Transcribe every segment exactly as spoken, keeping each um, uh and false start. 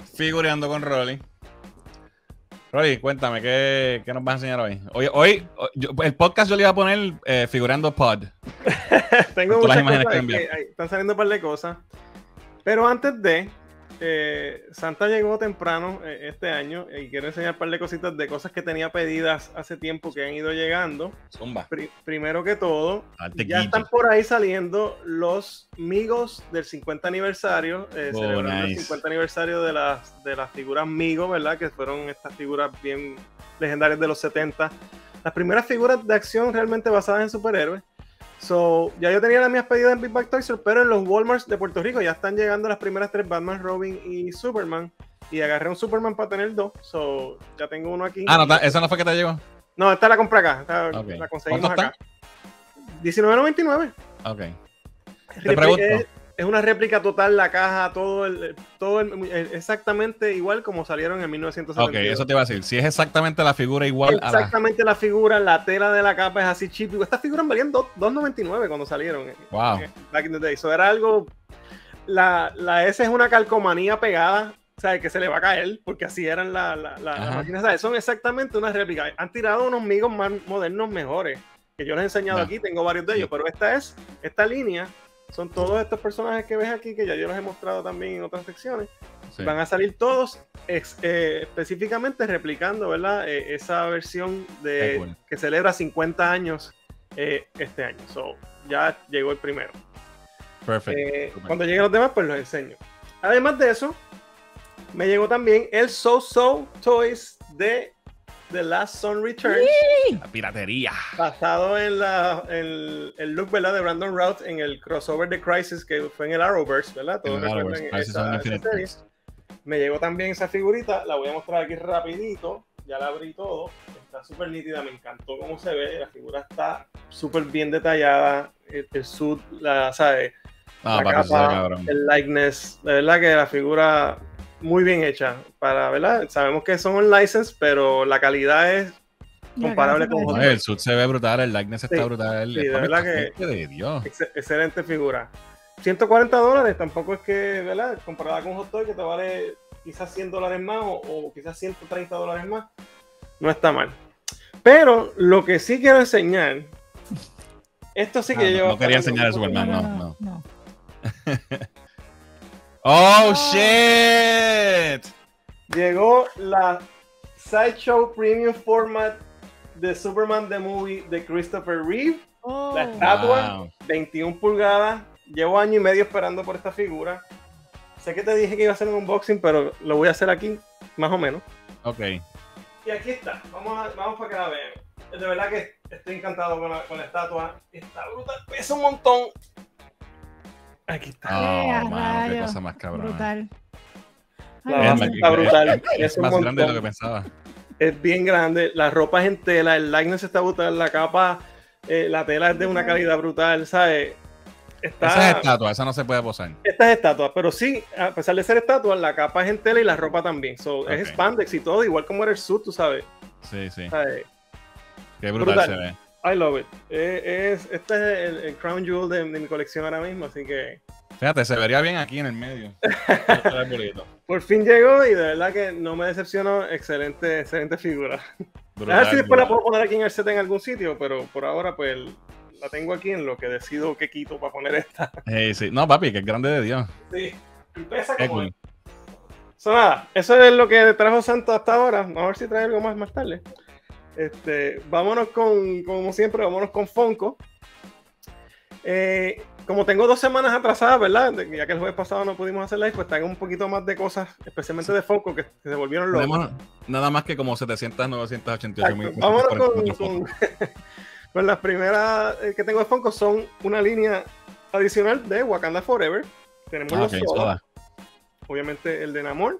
Figureando con Rolly. Rolly, cuéntame, ¿qué, qué nos vas a enseñar hoy? Hoy, hoy yo, el podcast yo le iba a poner eh, Figureando Pod. Tengo muchas cosas que, que hay, están saliendo un par de cosas. Pero antes de, eh, Santa llegó temprano eh, este año y quiero enseñar un par de cositas de cosas que tenía pedidas hace tiempo que han ido llegando. Zumba. Pri primero que todo, ya están por ahí saliendo los Migos del cincuenta aniversario, eh, oh, celebrando nice. el cincuenta aniversario de las, de las figuras Migo, ¿verdad? Que fueron estas figuras bien legendarias de los setenta. Las primeras figuras de acción realmente basadas en superhéroes. So, ya yo tenía las mías pedidas en Big Bag Toys, pero en los Walmarts de Puerto Rico ya están llegando las primeras tres: Batman, Robin y Superman. Y agarré un Superman para tener dos. So, ya tengo uno aquí. Ah, no, ¿eso no fue que te llegó? No, esta la compré acá. Esta, okay. La conseguimos acá. diecinueve noventa y nueve. Ok. Te pregunto. Es, es una réplica total, la caja, todo, el, todo el, exactamente igual como salieron en mil novecientos setenta y dos. Ok, eso te iba a decir. Si es exactamente la figura igual exactamente a la... la figura, la tela de la capa es así cheap. Estas figuras valían dos noventa y nueve cuando salieron. Wow. Back in the day. Eso era algo... La, la S es una calcomanía pegada, o sea, que se le va a caer, porque así eran las la, la, la máquinas. ¿Sabes? Son exactamente una réplica. Han tirado unos Migos más modernos mejores, que yo les he enseñado no. aquí, tengo varios de ellos, sí. Pero esta es, esta línea, son todos estos personajes que ves aquí, que ya yo los he mostrado también en otras secciones. Sí. Van a salir todos ex, eh, específicamente replicando, ¿verdad? Eh, esa versión de, bueno. que celebra cincuenta años eh, este año. So, ya llegó el primero. Perfecto. Eh, cuando lleguen los demás, pues los enseño. Además de eso, me llegó también el So So Toys de The Last Son Returns. La piratería. Basado en la, el, el look, ¿verdad? De Brandon Routh en el crossover de Crisis que fue en el Arrowverse, ¿verdad? Todos recuerdan esa, esa serie. Me llegó también esa figurita, la voy a mostrar aquí rapidito. Ya la abrí todo. Está súper nítida, me encantó cómo se ve. La figura está súper bien detallada. El, el suit, la, ¿sabes? Ah, la capa, el likeness. De verdad que la figura muy bien hecha. Para, ¿verdad? Sabemos que son un license, pero la calidad es comparable con otros. El suit se ve brutal, el likeness está sí, brutal. Sí, de verdad que de Dios. Ex excelente figura. ciento cuarenta dólares, tampoco es que, ¿verdad? Comparada con un hot toy que te vale quizás cien dólares más o, o quizás ciento treinta dólares más, no está mal. Pero lo que sí quiero enseñar, esto sí que ah, yo... No, no quería enseñar el Superman, no, no. no. no. ¡Oh, shit! Llegó la Sideshow Premium Format de Superman The Movie de Christopher Reeve. Oh, la estatua, wow. veintiuna pulgadas. Llevo año y medio esperando por esta figura. Sé que te dije que iba a hacer un unboxing, pero lo voy a hacer aquí, más o menos. Ok. Y aquí está. Vamos, a, vamos para que la vean. De verdad que estoy encantado con la, con la estatua. Está brutal. Pesa un montón. Aquí está. Oh, mano, qué cosa más cabrón. Brutal. La base está brutal. Es, es, es más montón. grande de lo que pensaba. Es bien grande. La ropa es en tela. El likeness está brutal. La capa, eh, la tela es de una calidad brutal, ¿sabes? Está... Esa es estatua, esa no se puede posar. Esta es estatua, pero sí, a pesar de ser estatua, la capa es en tela y la ropa también. So, okay. Es spandex y todo, igual como era el suit, tú sabes. Sí, sí. ¿Sabes? Qué brutal, brutal se ve. I love it. Eh, es, este es el, el crown jewel de, de mi colección ahora mismo, así que... Fíjate, se vería bien aquí en el medio. Por fin llegó y de verdad que no me decepcionó. Excelente, excelente figura. Brutal, a ver si después brutal. La puedo poner aquí en el set en algún sitio, pero por ahora pues... La tengo aquí en lo que decido que quito para poner esta. Hey, sí. No, papi, que es grande de Dios. Sí, pesa Qué como... cool. So, nada, eso es lo que trajo Santo hasta ahora. Vamos a ver si trae algo más más tarde. Este, vámonos con, como siempre, vámonos con Funko. Eh, como tengo dos semanas atrasadas, ¿verdad? Ya que el jueves pasado no pudimos hacer live, pues traigo un poquito más de cosas, especialmente de Funko, que, que se volvieron locos. Tenemos nada más que como setecientas, novecientas ochenta y ocho mil. Vámonos con... con Pues las primeras que tengo de Funko son una línea adicional de Wakanda Forever. Tenemos ah, los okay, Soda. Obviamente el de Namor.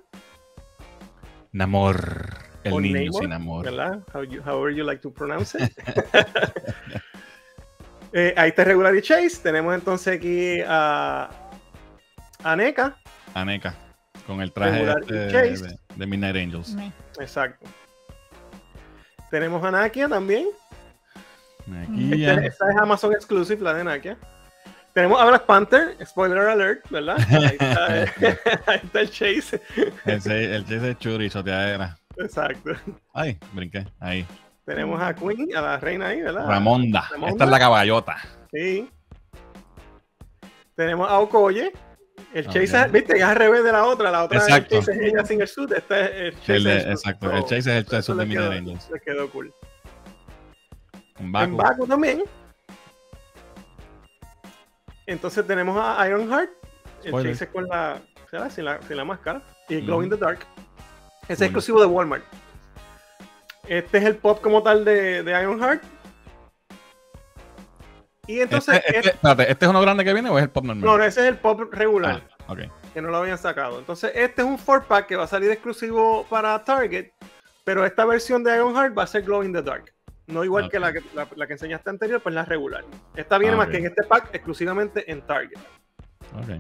Namor. El o niño Namor, sin amor. ¿Verdad? How you, however you like to pronounce it. eh, ahí está Regular y Chase. Tenemos entonces aquí a, a NECA. A NECA. Con el traje este de, de, de Midnight Angels. Me. Exacto. Tenemos a Nakia también. Aquí ya. Esta, esta es Amazon Exclusive, la de Nakia. Tenemos a Black Panther, spoiler alert, ¿verdad? Ahí está, eh, ahí está el Chase. El, el Chase es churi, choteadera. Exacto. Ay, brinqué, ahí. Tenemos a Queen, a la reina ahí, ¿verdad? Ramonda. Ramonda. Esta es la caballota. Sí. Tenemos a Okoye. El Chase, Okay. es, viste, es al revés de la otra. La otra Exacto. el Chase es ella sin el suit. Este es el Chase. El de, es el exacto, suit. el Chase es el, el suit de le Media quedó, Angels. le quedó cool. En Baku. En Baku también. Entonces tenemos a Ironheart. El Spoiler. Chase es con la, ¿sabes? Sin la, sin la máscara. Y el Glow Mm. in the Dark. Ese es Cool. exclusivo de Walmart. Este es el pop como tal de, de Ironheart. Y entonces. Este, este, este- espérate, ¿este es uno grande que viene o es el pop normal? no, no, ese es el pop regular. Ah, ok. Que no lo habían sacado. Entonces, este es un four pack que va a salir exclusivo para Target. Pero esta versión de Ironheart va a ser Glow in the Dark. No igual Ok. que, la que la, la que enseñaste anterior, pues la regular. Esta viene Ah, más ok. que en este pack exclusivamente en Target. Ok.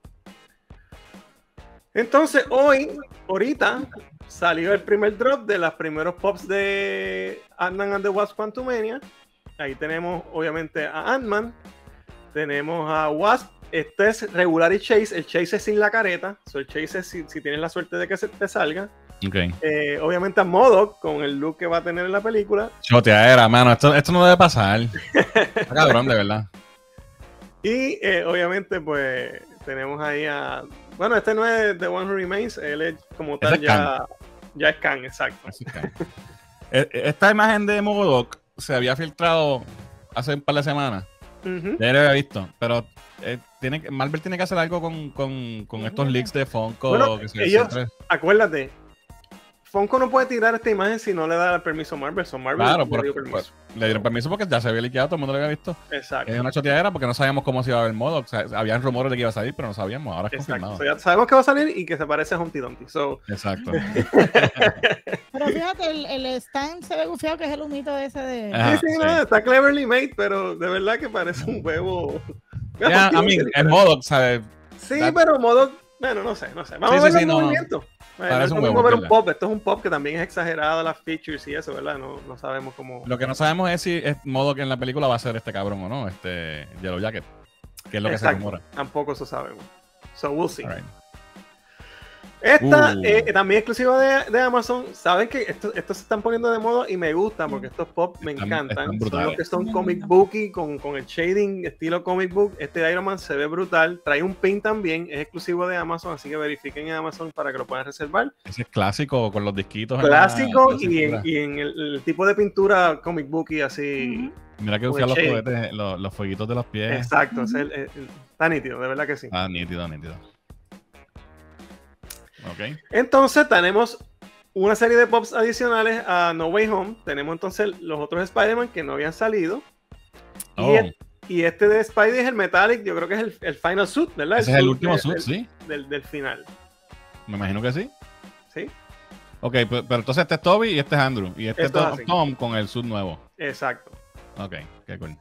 Entonces, hoy, ahorita, salió el primer drop de los primeros pops de Ant-Man and the Wasp Quantumania. Ahí tenemos, obviamente, a Ant-Man. Tenemos a Wasp. Este es regular y Chase. El Chase es sin la careta. So, el Chase es si, si tienes la suerte de que se te salga. Ok. Eh, obviamente a MODOK con el look que va a tener en la película. Choteadera, mano. Esto, esto no debe pasar. Está cabrón, de verdad. Y eh, obviamente, pues, tenemos ahí a... Bueno, este no es The One Who Remains. Él es como tal es ya... Ya es Kang, exacto. Así que- E- Esta imagen de MODOK se había filtrado hace un par de semanas. Ujú. Ya lo había visto, pero eh, tiene que, Marvel tiene que hacer algo con, con, con estos leaks de Funko. Bueno, que se- ellos- siempre- Acuérdate, Funko no puede tirar esta imagen si no le da el permiso a Marvel. Son Marvel Claro, le por- dio por- permiso. le dieron permiso porque ya se había liqueado, todo el mundo lo había visto. Exacto. Es una choteadera porque no sabíamos cómo se iba a ver el modo. O sea, habían rumores de que iba a salir, pero no sabíamos. Ahora es Exacto. confirmado. So, ya sabemos que va a salir y que se parece a Humpty Dumpty. So, Exacto. Pero fíjate, el, el stand se ve gufiado, que es el humito ese de... Ajá. sí, sí, sí. no, está cleverly made, pero de verdad que parece un huevo. Ya, a mí, en modo, ¿sabes? Sí, that- pero modo, bueno, no sé, no sé. Vamos Sí, a ver sí, los sí, no, no. movimientos. Bueno, Parece no es un lo mismo huevo, ver un ¿verdad? pop, esto es un pop que también es exagerado las features y eso, ¿verdad? No, no sabemos cómo. Lo que no sabemos es si es modo que en la película va a ser este cabrón o no, este Yellow Jacket, que es lo que Exacto. se rumora. Tampoco eso sabemos. So we'll see. All right. Esta Uh. eh, también exclusiva de, de Amazon. Saben que estos esto se están poniendo de moda y me gustan porque estos pop me Están- encantan. están Son brutales. los que son Me comic gustan. booky con, con el shading estilo comic book. Este de Iron Man se ve brutal. Trae un pin también. Es exclusivo de Amazon, así que verifiquen en Amazon para que lo puedan reservar. Ese es clásico con los disquitos. en la- Clásico en la y en, cintura. y en el, el tipo de pintura comic booky así. Mira que con usa el los shading. juguetes, los, los fueguitos de los pies. Exacto. Es el- el- el- está nítido, de verdad que sí. Ah, nítido, nítido. Ok. Entonces tenemos una serie de pops adicionales a No Way Home. Tenemos entonces los otros Spider-Man que no habían salido. Oh, Y, el- y este de Spidey es el Metallic, yo creo que es el, el final suit, ¿verdad? ese es el suit último de- suit, del, sí. del, del final. Me imagino que sí. ¿Sí? Ok, pero, pero entonces este es Toby y este es Andrew. Y este Esto es es Tom, así. Tom con el suit nuevo. Exacto. Ok, qué cool.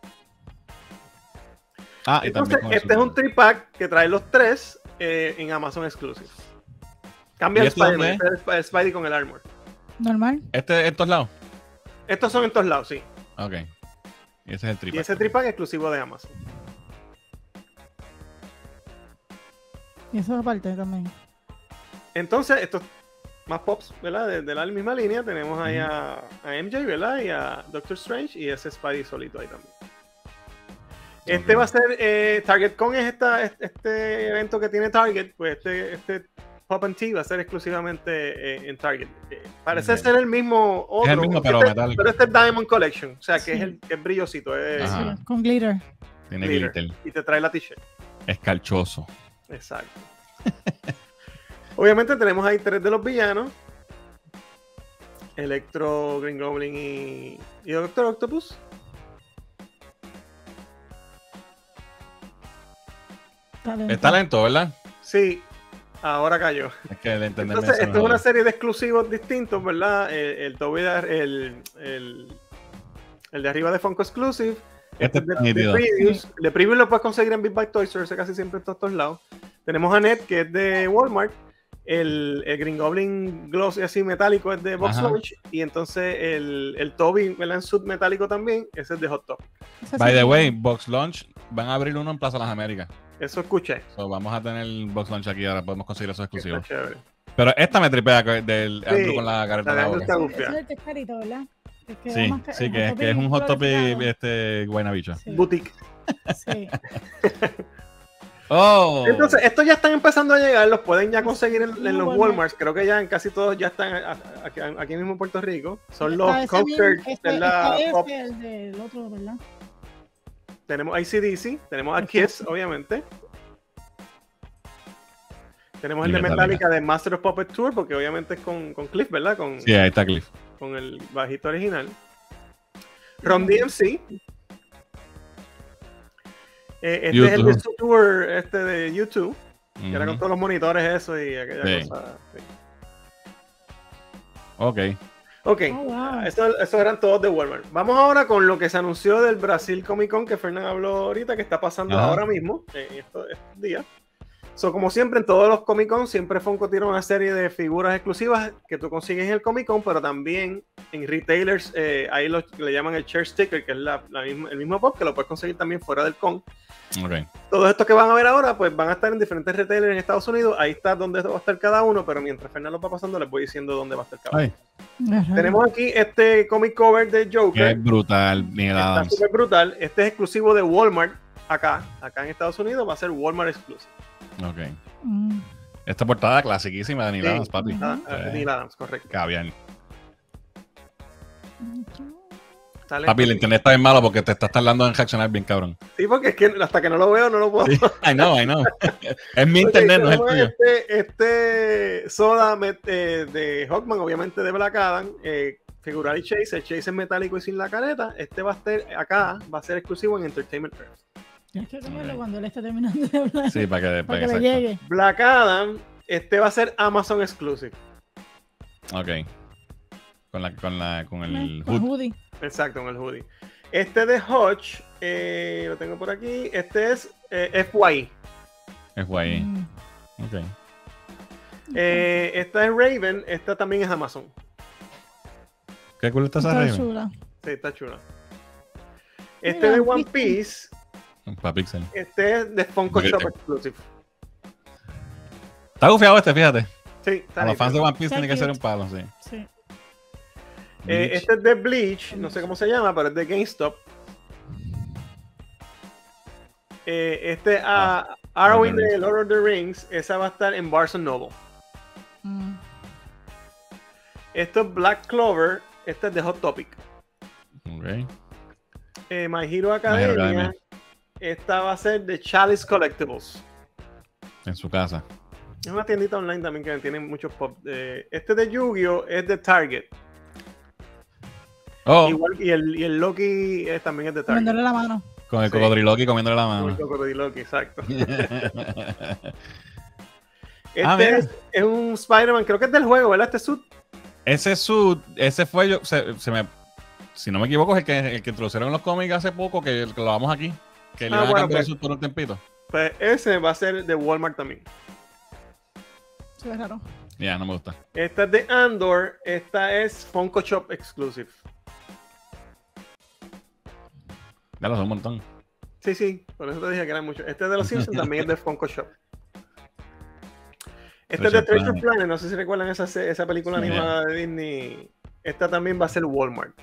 Ah, y Entonces, también con el este suit es un nuevo. tri-pack que trae los tres eh, en Amazon Exclusive. Cambia ¿Y el esto dónde Spider-Man, este es el Sp- el Spidey con el armor. Normal. Este en todos lados. Estos son en todos lados, sí. Ok. Y ese es el Y triple. ese tri-pack exclusivo de Amazon. Y eso aparte también. Entonces, estos más pops, ¿verdad? De, de la misma línea, tenemos ahí a, a M J, ¿verdad? Y a Doctor Strange y ese Spidey solito ahí también. Este Ok. va a ser eh, Target Con, es esta, este, este evento que tiene Target, pues este, este Pop and Tea va a ser exclusivamente eh, en Target. Eh, parece Ok. ser el mismo otro. Es el mismo, pero este, metálico. pero este es Diamond Collection, o sea que Sí. es el que es brillosito es- Ajá. Sí, con glitter. Tiene glitter. glitter. y te trae la t-shirt. Escarchoso. Exacto. Obviamente tenemos ahí tres de los villanos. Electro, Green Goblin y, y Doctor Octopus. Talento. Está lento, ¿verdad? Sí, ahora cayó. Es que el entenderme Entonces, eso esto es no- una serie de exclusivos distintos, ¿verdad? El, el, Toby de- el, el, el de arriba de Funko Exclusive. Este es de, está de nítido. previews. De previews lo puedes conseguir en Big Bad Toy Store, ese casi siempre en todos, todos lados. Tenemos a Net, que es de Walmart. El, el Green Goblin Glossy así metálico es de Box Ajá. Lunch. Y entonces el, el Toby Melan Suit metálico también, ese es de Hot Topic. Eso By sí the que- way, Box Lunch van a abrir uno en Plaza Las Américas. Eso escuché. So, vamos a tener Box Lunch aquí, ahora podemos conseguir esos Está exclusivos. chévere. Pero esta me tripea que- del Sí, Andrew con la careta la en de la Andrew boca. está Ese gufia. es el que es carito, ¿verdad? El que Sí, va más ca- sí, el que, es- Hot que es un hot topic glorificado. este, guaynabicho. Sí, Boutique. sí. Oh, Entonces, estos ya están empezando a llegar, los pueden ya conseguir en, en los Walmart. Walmarts. Creo que ya en casi todos ya están a- a- aquí, aquí mismo en Puerto Rico. Son los Está ese mismo- Coaster este- de la este es Pop. el del otro, ¿verdad? Tenemos I C D C, tenemos a Kiss, obviamente. Tenemos Y el de Metallica. Metallica de Master of Puppet Tour, porque obviamente es con, con Cliff, ¿verdad? Con, sí, ahí está Cliff. con el bajito original. Rom D M C. Eh, este es el YouTube. de su tour este de YouTube, que era con Ujú. todos los monitores, eso y aquella Sí. cosa. sí. Ok. Ok, Oh, wow. eso- esos eran todos de Walmart. Vamos ahora con lo que se anunció del Brasil Comic Con que Fernán habló ahorita, que está pasando Ajá. ahora mismo, en estos, estos días. So, como siempre, en todos los Comic Con, siempre Funko tiene una serie de figuras exclusivas que tú consigues en el Comic Con, pero también en retailers, eh, ahí lo, le llaman el Share Sticker, que es la, la misma, el mismo pop, que lo puedes conseguir también fuera del con. Ok. Todos estos que van a ver ahora, pues van a estar en diferentes retailers en Estados Unidos. Ahí está donde va a estar cada uno, pero mientras Fernando va pasando, les voy diciendo dónde va a estar cada uno. Ay, Ajá. Tenemos aquí este comic cover de Joker. qué brutal, Neil Está Adams. súper brutal. Este es exclusivo de Walmart acá. Acá en Estados Unidos va a ser Walmart exclusive. Ok. Mm. Esta portada clasiquísima de Neil Sí. Adams, papi. Ah, ah, Eh, Neil Adams, correcto. Caviar. Sale- Papi, el internet está bien malo porque te estás tardando en reaccionar bien, cabrón. Sí, porque es que hasta que no lo veo no lo puedo. Sí, I know, I know. Es mi Ok, internet, no es el tenemos tuyo. Este, este soda met- eh, de Hawkman, obviamente de Black Adam, eh, figurar y Chase. El Chase es metálico y sin la careta. Este va a estar acá, va a ser exclusivo en Entertainment Earth. Tienes que comerlo cuando él esté terminando de hablar. Sí, para que, para para que que le exacto. llegue. Black Adam, este va a ser Amazon exclusive. Ok. Con, la, con, la, con el Con hood. hoodie. Exacto, en el hoodie. Este de Hodge, eh, lo tengo por aquí. Este es eh, F Y. Es guay. Mm. Ok. Eh, esta es Raven, esta también es Amazon. ¿Qué cool está esa Está Raven? chula. Sí, está chula. Este Mira, de One ¿viste? Piece, Para Pixel. este es de Funko Ok. Shop Exclusive. Está gufiado este, fíjate. Sí, está A los nítido. fans de One Piece Está tiene que ser cute. un palo, sí. Sí. Eh, Bleach. este es de Bleach, no sé cómo se llama, pero es de GameStop. Eh, este es a Arwen de Lord of the Rings, esa va a estar en Barnes and Noble. Mm. Esto es Black Clover, este es de Hot Topic. Ok. Eh, My Hero Academia, Academia. esta va a ser de Chalice Collectibles. En su casa. Es una tiendita online también que tiene muchos pop. Eh, este de Yu-Gi-Oh! Es de Target. Oh, Igual, y el, y el Loki eh, también es de Target. Comiéndole la mano. con el sí. cocodriloqui comiéndole la Como el mano. Cocodriloqui, exacto. Este Ah, mira. es, es un Spider-Man, creo que es del juego, ¿verdad? Este suit. Ese su, ese fue yo, se, se me, si no me equivoco, es el que, el que introdujeron en los cómics hace poco, que, que lo vamos aquí, que le Ah, van a bueno, cambiar pues. el suit por un tempito. Pues ese va a ser de Walmart también. Se ve raro. Ya, no me gusta. Esta es de Andor, esta es Funko Shop Exclusive. Ya lo sé un montón. Sí, sí, por eso te dije que eran muchos. Este de los Simpsons también es de Funko Shop. Este es de Treasure Treasure Planet. Planet, no sé si recuerdan esa, se- esa película Sí, animada de Disney. Esta también va a ser Walmart.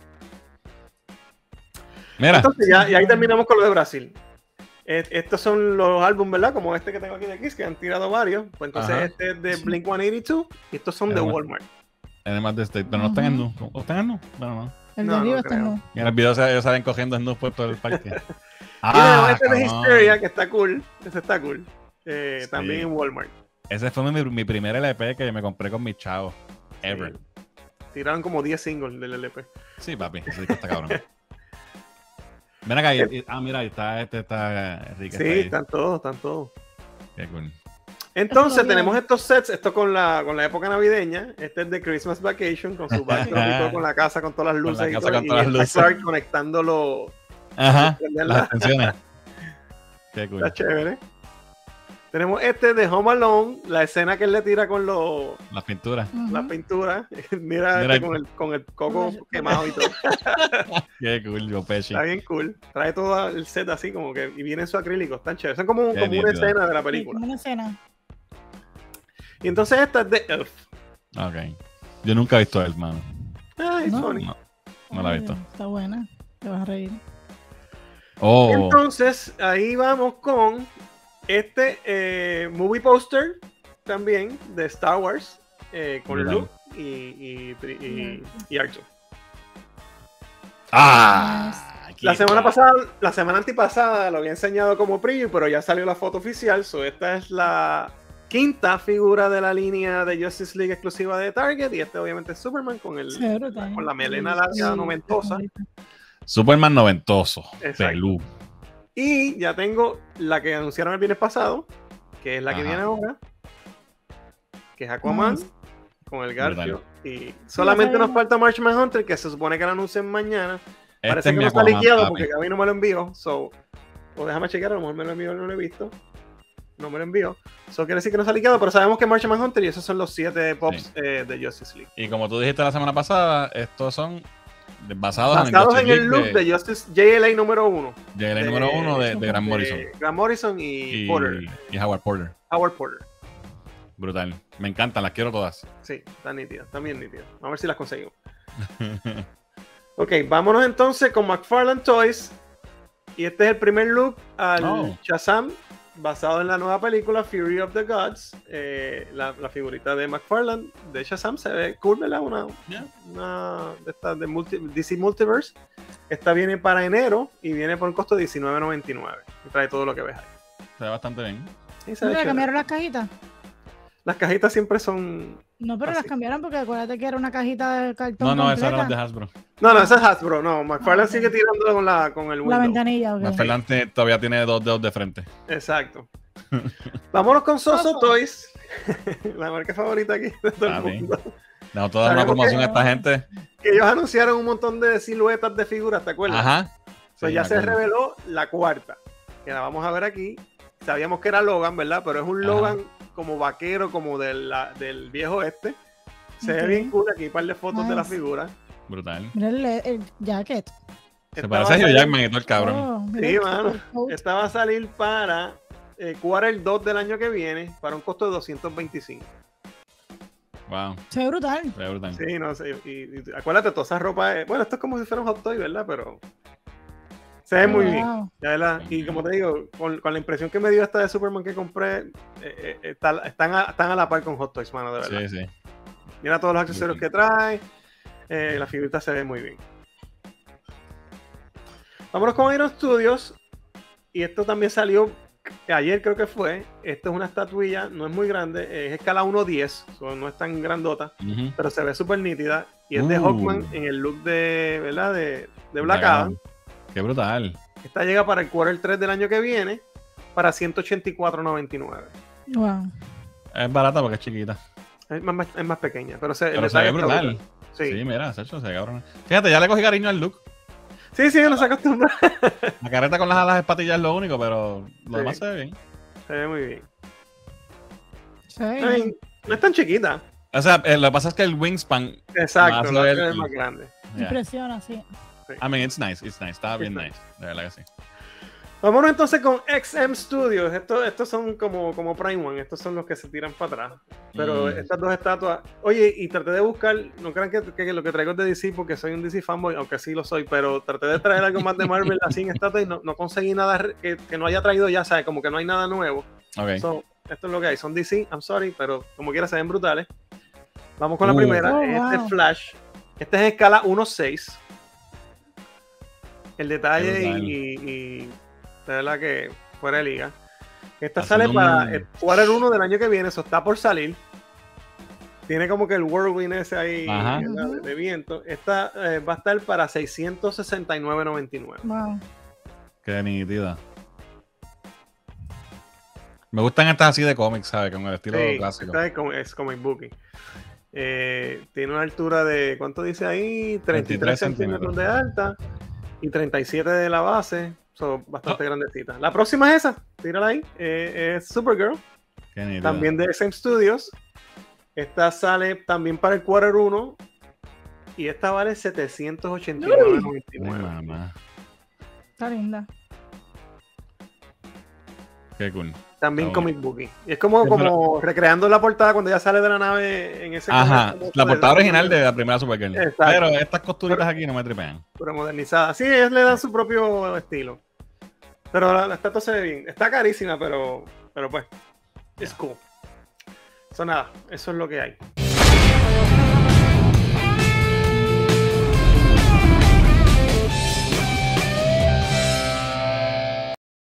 Mira, Entonces ya, y ahí terminamos con lo de Brasil. Eh, estos son los álbumes, ¿verdad? Como este que tengo aquí de Kiss, que han tirado varios. Pues entonces Ajá. este es de Blink ciento ochenta y dos y estos son de Además. Walmart. además de este, pero no están en Ujú. nu. ¿O están en nu? Bueno, no. El No, de no arriba está creo. no. Y en el video se, ellos salen cogiendo en nu por todo el parque. y Ah, este de cabrón. Hysteria, que está cool. Este está cool. Eh, Sí. También en Walmart. Ese fue mi, mi primer L P que me compré con mis chavos. Ever. Sí. Tiraron como diez singles del L P. Sí, papi, ese disco está cabrón. Ven acá, y- y- ah, mira, ahí está, este está Enrique. Sí, está ahí. están todos, están todos. Qué cool. Entonces Esto lo tenemos vi. estos sets, esto con la, con la época navideña. Este es de Christmas Vacation, con su backdrop y todo, con la casa, con todas las Con la luces y casa todo. con Y todas las está luces. Clark conectándolo. Ajá, Prenderla. las extensiones. Qué cool. Está chévere. Tenemos este de Home Alone, la escena que él le tira con los, Las pinturas. Ujú. las pinturas. Mira, Mira. este con, el, con el coco quemado y todo. Qué cool, Joe Pesci. Está bien cool. Trae todo el set así como que y viene en su acrílico. Están chéveres. Son como, Qué como una nítido. escena de la Sí, película. como una escena. Y entonces esta es de Elf. Ok. Yo nunca he visto el hermano. Ay, No. funny. No, no la he Ay, visto. Está buena. Te vas a reír. Oh, Entonces, ahí vamos con este eh, movie poster también de Star Wars eh, con Brutal. Luke y, y, y, y R dos. ah, aquí La semana está. pasada, la semana antipasada lo había enseñado como preview, pero ya salió la foto oficial. So esta es la quinta figura de la línea de Justice League exclusiva de Target. Y este obviamente es Superman con, el, Sí, brutal. con la melena Sí, larga sí, noventosa. Superman noventoso. Exacto. Pelú. Y ya tengo la que anunciaron el viernes pasado, que es la que Ajá. viene ahora, que es Aquaman Nice. con el Garfio. Brutal. Y solamente ya nos sabemos. falta Martian Hunter, que se supone que lo anuncien mañana. Este Parece es que mi no está Aquaman, liqueado papi. porque Gaby no me lo envió. So, o déjame chequear, a lo mejor me lo envió, no lo he visto. No me lo envió. Eso quiere decir que no está liqueado, pero sabemos que Martian Hunter y esos son los siete pops Sí. eh, de Justice League. Y como tú dijiste la semana pasada, estos son de- basados, Basados en, en el look de, Justice J L A número uno. de el número uno de, de Grant Morrison Grant Morrison y, y, Porter. y Howard Porter. Howard Porter. Brutal. Me encantan, las quiero todas. Sí, están nítidas, están bien nítidas. Vamos a ver si las conseguimos. Ok, vámonos entonces con McFarlane Toys. Y este es el primer look al Oh. Shazam, basado en la nueva película Fury of the Gods. Eh, la, la figurita de McFarlane de Shazam se ve cool, ¿verdad? Una, Yeah. una de estas de multi- D C Multiverse. Esta viene para enero y viene por un costo de diecinueve noventa y nueve. Y trae todo lo que ves ahí. Se ve bastante bien. Y se ¿No ve le chévere. cambiaron las cajitas? Las cajitas siempre son. No, pero Así. las cambiaron porque acuérdate que era una cajita de cartón. No, no, esa era completa. la de Hasbro. No, no, esa es Hasbro. No, McFarlane Ah, ok. sigue tirando con, la, con el La window. ventanilla, ok. Más Fernández todavía tiene dos dedos de frente. Exacto. Vámonos con Soso Soso. Toys. La marca favorita aquí de todo el Papi. mundo. Damos toda una Sabemos promoción que- a esta gente. Que ellos anunciaron un montón de siluetas de figuras, ¿te acuerdas? Ajá. Pues Sí, ya me se acuerdo. reveló la cuarta. Que la vamos a ver aquí. Sabíamos que era Logan, ¿verdad? Pero es un Ajá. Logan como vaquero, como del, la- del viejo este. Se ve Ok. bien cool. Aquí un par de fotos de la Nice. figura. Brutal. Mira el, el jacket. Se Esta parece va a Hugh salir- Jackman y todo el cabrón. Oh, mira Sí, el- mano. el coat. Esta va a salir para eh, quarter dos del año que viene para un costo de doscientos veinticinco. Wow. Se ve brutal. Se ve brutal. Sí, no sé. Y, y acuérdate, toda esa ropa. es- bueno, esto es como si fuera un hot toy, ¿verdad? Pero se ve muy bien. Wow. Ya, ¿verdad? Y como te digo, con, con la impresión que me dio esta de Superman que compré, eh, eh, está- están, a, están a la par con Hot Toys, mano, de verdad. Sí, sí. Mira todos los accesorios que trae. eh, la figurita se ve muy bien. Vámonos con Iron Studios. Y esto también salió ayer, creo que fue. Esto es una estatuilla, no es muy grande, es escala uno diez, so no es tan grandota, Ujú. pero se ve súper nítida. Y es de Uh. Hawkman en el look de, ¿verdad? De, de Black Black Adam. Qué brutal. Esta llega para el quarter tres del año que viene para ciento ochenta y cuatro noventa y nueve. Wow. Es barata porque es chiquita. Es más, es más pequeña, pero se, el Pero se ve detalle está brutal. brutal. Sí. Sí, mira, se hecho, se ve cabrón. Fíjate, ya le cogí cariño al look. sí, sí, no se acostumbra. La careta con las alas de patillas es lo único, pero lo Sí. demás se ve bien. Se ve muy bien. Se ve Ay, bien. no es tan chiquita. O sea, eh, lo que pasa es que el wingspan. Exacto, Más no el- es más grande. yeah. Impresiona, sí. I mean, it's nice, it's nice. Está bien Está. nice. De verdad que sí. Vámonos entonces con X M Studios. Estos, estos son como, como Prime One. Estos son los que se tiran para atrás. Pero Mm. estas dos estatuas. Oye, y traté de buscar. No crean que, que lo que traigo es de D C porque soy un D C fanboy, aunque sí lo soy. Pero traté de traer algo más de Marvel así en estatuas y no, no conseguí nada re- que, que no haya traído ya, ¿sabes? Como que no hay nada nuevo. Ok. So, esto es lo que hay. Son D C, I'm sorry, pero como quiera se ven brutales. Vamos con la Uh. primera. Oh, este wow. es Flash. Este es en escala uno seis. El detalle Qué brutal. y, y, y de verdad que fuera de liga. Esta Haciendo sale para un- el quarter uno del año que viene. Eso está por salir. Tiene como que el whirlwind ese ahí Ajá. ¿verdad? de, de viento. Esta eh, va a estar para seiscientos sesenta y nueve noventa y nueve. Wow. Qué nítida. Me gustan estas así de cómics, ¿sabes? Con el estilo Sí, clásico. esta es, como, es comic booking. Eh, tiene una altura de, ¿cuánto dice ahí? treinta y tres veintitrés centímetros de alta y treinta y siete de la base. So, bastante oh. grandecita. La próxima es esa, tírala ahí. Eh, es Supergirl. También de Same Studios. Esta sale también para el Quarter uno. Y esta vale setecientos ochenta y nueve noventa y nueve. Está linda. Qué cool. También oh. Comic Booky. Y es como, como recreando la portada cuando ya sale de la nave en ese. Ajá, la portada original de la primera Supergirl. Exacto. Pero estas costuritas pero, aquí no me tripean. Pero modernizadas. Sí, ellos le dan su propio estilo. Pero la, la estatua se ve bien. Está carísima, pero, pero pues, es cool. Eso nada, eso es lo que hay.